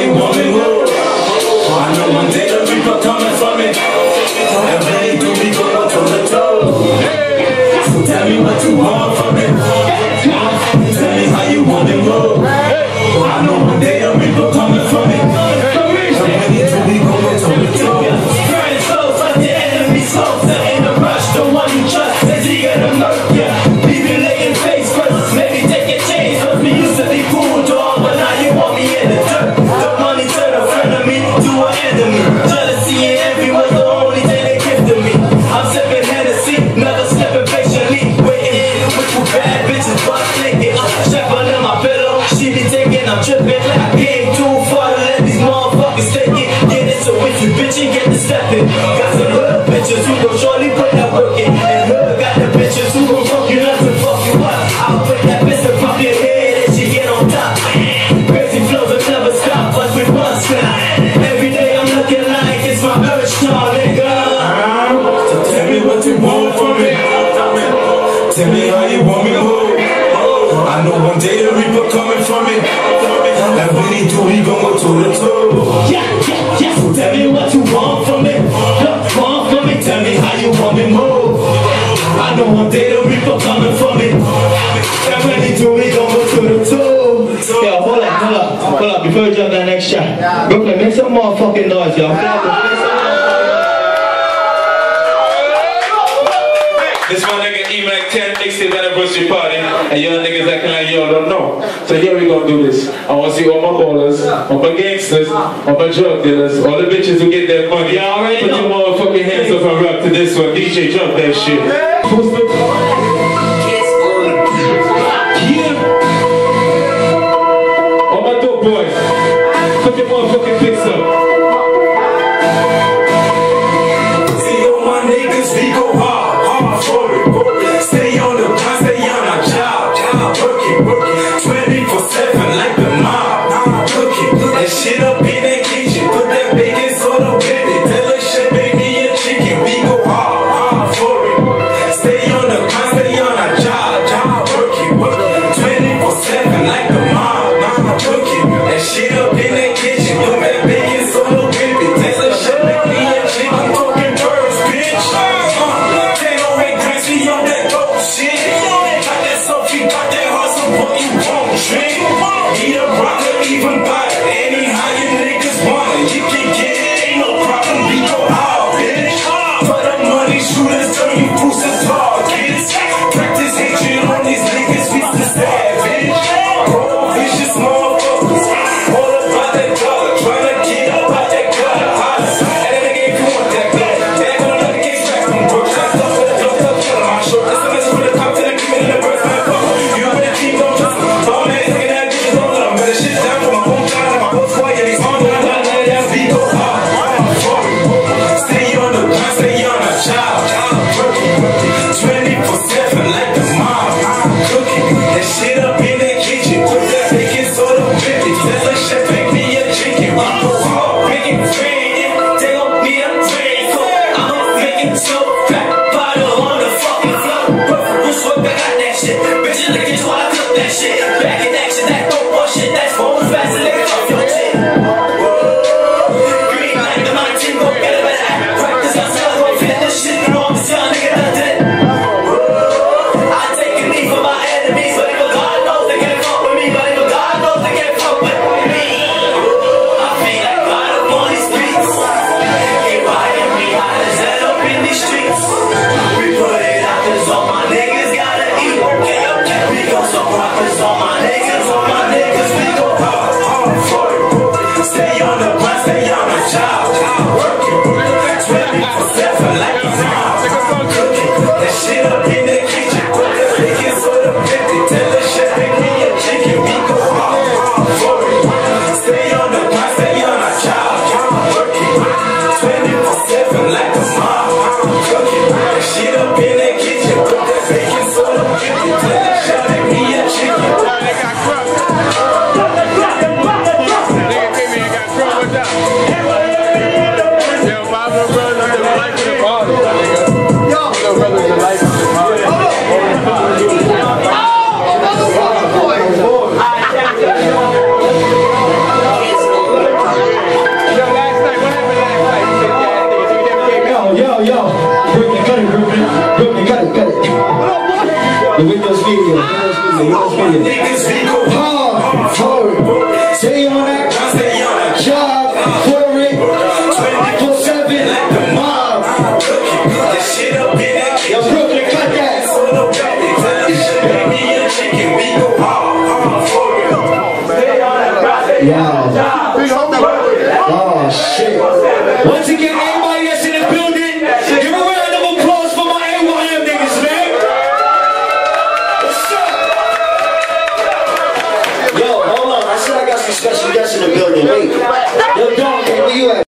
you want me more. I know one day the reaper coming for me. And when he do, we gon' go toe to toe. So tell me what you want from me. Tell me how you want me more. I know one day the reaper coming for me. And when he do, we gon' go toe to toe. Burning souls like the enemy souls. In a rush, the one you trust is eager to murk ya. Leave you laying face first. Maybe take your chance. Cause we used to be cool, dog, but now you want me in the dirt. The money turned a friend of me to an enemy. Jealousy and envy was the only thing they gifted me. I'm sipping Hennessy, never slipping patiently. Waiting with you bad bitches, butt naked. Strap under my pillow, she be taking, I'm tripping. I came too far to let these motherfuckers take it. Get it, so if you bitchin', get the steppin'. Got some hood bitches who gon' surely put that work in. And hood got the bitches who gon' fuck you up and fuck you up. I'll put that pistol pop your head and she get on top. Crazy flows will never stop us with bustin'. Every day I'm looking like it's my urge star, nigga. So tell me what you want from me. Tell me how you want me more. I know one day the reaper coming for me. And when he do, he gon' go toe to toe. Yeah. So tell me what you want from me. Want from me. Tell me how you want me more. I know one day the reaper coming for me. And when he do, he gon' go toe to toe. Yo, hold up. Before we jump that next track, Brooklyn, make some motherfucking noise, yo. This my nigga E-Mac 10 60th anniversary party, and y'all niggas acting like y'all don't know. So here we gonna do this. I wanna see all my ballers, all my gangsters, all my drug dealers, all the bitches who get their money. Y'all already Put your motherfucking hands up and rock to this one. DJ, drop that shit. Yeah. All my dope boys, put your motherfucking picks up. See all my niggas, we go hard for it. Stay on the grind, stay on our job, working 24/7 like the mob. Cooking that shit up in that kitchen, put that bacon soda with it. Tell her shit, make me a chicken. We go hard for it. Stay on the grind, stay on our job, working 24/7 like the mob. Cooking that shit up in that kitchen, put that bacon soda with it. Tell her shit, make me a chicken. I'm talking birds, bitch. We on that dope shit. Got that Sophie, got that hustle, what you want, drink. Eat a rock or even buy it. Anyhow you niggas want it, you can get it, ain't no problem, we go hard, bitch. For the money, shooters, turn you fools to targets. Practice hatred on these niggas, we still savage. Bro, vicious motherfuckers, all about that dollar, tryna get up out that gutter. Holla, and that nigga ain't want that blood. Back on another case, back on work, shot up with a blood up. Short SMS for the cop to the give me the birth man fuck. You and the team don't trust me. So all that nigga that bitch is on them. Better shit down for my hometown and my whole squad. Yeah, these on them. That we go hard. Stay on the grind, stay on the job. Working 24/7 like the mob. Cooking that shit up in that kitchen. Put that bacon soda with it. Tell the chef make me a chicken. We go hard. Making friends. They gon' need a friend. So I'm making so fat. Bottle on the fucking floor. Who's what I got that shit? Bitch, look at you while I cook that shit. Back in action, that dope bullshit. That's for fast and niggas off your shit. Green light, the mountain, go get it better. Practice myself, go fit this shit. You know I'm a young nigga that did it. I take a knee for my enemies, but if a God knows they can't fuck with me, but if a God knows they can't fuck with me, I feel like God up on these beats. He riding me high as hell up in these streets. We put it out 'cause all my niggas gotta eat. We go so hard 'cause all my niggas, we go hard for it. Stay on the grind, stay on the job, working 24/7 like a mob. Cooking that shit up in the kitchen, put that bacon soda with it. Tell the chef make me a chicken. We go hard for it. Stay on the grind, stay on the job, working 24/7 like a mob. Cooking that shit up in the kitchen, put that bacon soda with it. Tell the chef make me a chicken. They got crunk. Nigga came in and got crunk. What's up? Oh, shit. Once again, everybody that's in the building, give a round of applause for my AYM niggas, man. What's up? Yo, hold on. I said I got some special guests in the building. Wait. Yo, Don, man, where you at?